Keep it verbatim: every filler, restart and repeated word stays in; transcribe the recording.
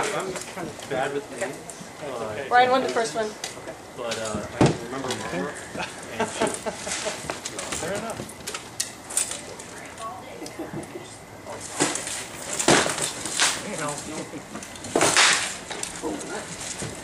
I'm kind of bad with names. Uh, Okay. Brian won the first one. but uh, I can remember Mama, and she, Fair enough. You know.